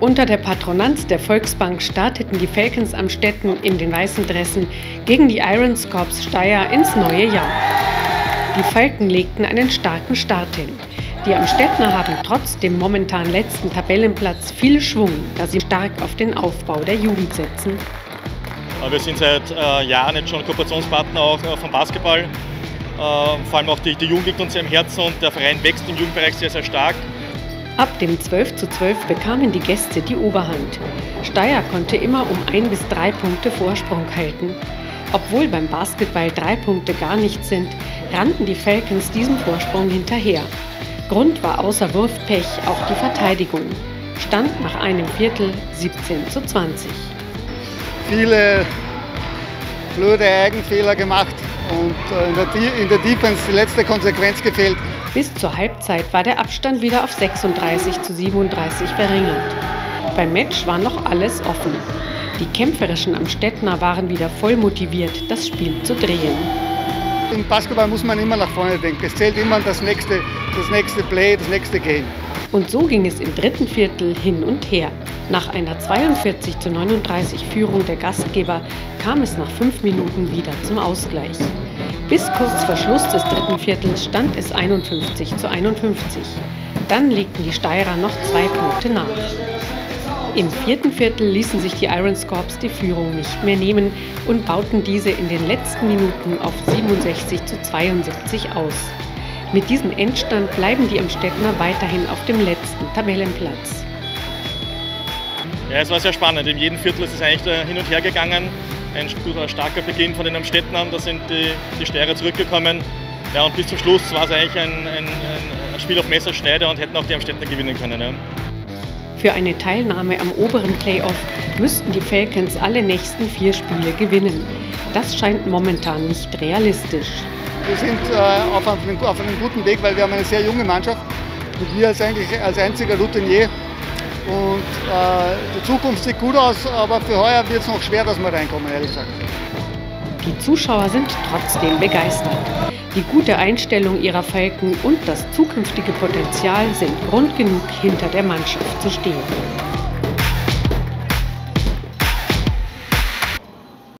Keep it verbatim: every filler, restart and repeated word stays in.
Unter der Patronanz der Volksbank starteten die Falcons Amstetten in den weißen Dressen gegen die Irons Corps Steyr ins neue Jahr. Die Falken legten einen starken Start hin. Die Amstettner haben trotz dem momentan letzten Tabellenplatz viel Schwung, da sie stark auf den Aufbau der Jugend setzen. Wir sind seit äh, Jahren jetzt schon Kooperationspartner auch äh, vom Basketball. Äh, vor allem auch die, die Jugend liegt uns sehr im Herzen und der Verein wächst im Jugendbereich sehr, sehr stark. Ab dem zwölf zu zwölf bekamen die Gäste die Oberhand. Steyr konnte immer um ein bis drei Punkte Vorsprung halten. Obwohl beim Basketball drei Punkte gar nichts sind, rannten die Falcons diesem Vorsprung hinterher. Grund war außer Wurfpech auch die Verteidigung. Stand nach einem Viertel siebzehn zu zwanzig. Viele blöde Eigenfehler gemacht und in der, in der Defense die letzte Konsequenz gefehlt. Bis zur Halbzeit war der Abstand wieder auf sechsunddreißig zu siebenunddreißig verringert. Beim Match war noch alles offen. Die kämpferischen Amstettner waren wieder voll motiviert, das Spiel zu drehen. Im Basketball muss man immer nach vorne denken. Es zählt immer das nächste, das nächste Play, das nächste Game. Und so ging es im dritten Viertel hin und her. Nach einer zweiundvierzig zu neununddreißig Führung der Gastgeber kam es nach fünf Minuten wieder zum Ausgleich. Bis kurz vor Schluss des dritten Viertels stand es einundfünfzig zu einundfünfzig. Dann legten die Steyrer noch zwei Punkte nach. Im vierten Viertel ließen sich die Irons Corps die Führung nicht mehr nehmen und bauten diese in den letzten Minuten auf siebenundsechzig zu zweiundsiebzig aus. Mit diesem Endstand bleiben die Amstettner weiterhin auf dem letzten Tabellenplatz. Ja, es war sehr spannend. In jedem Viertel ist es eigentlich hin und her gegangen. Ein starker Beginn von den Amstettnern, da sind die, die Steyrer zurückgekommen. Ja, und bis zum Schluss war es eigentlich ein, ein, ein Spiel auf Messerschneide und hätten auch die Amstettner gewinnen können. Ja. Für eine Teilnahme am oberen Playoff müssten die Falcons alle nächsten vier Spiele gewinnen. Das scheint momentan nicht realistisch. Wir sind äh, auf, einem, auf einem guten Weg, weil wir haben eine sehr junge Mannschaft und wir als, eigentlich als einziger Routinier. Und äh, die Zukunft sieht gut aus, aber für heuer wird es noch schwer, dass wir reinkommen, ehrlich gesagt. Die Zuschauer sind trotzdem begeistert. Die gute Einstellung ihrer Falken und das zukünftige Potenzial sind Grund genug, hinter der Mannschaft zu stehen.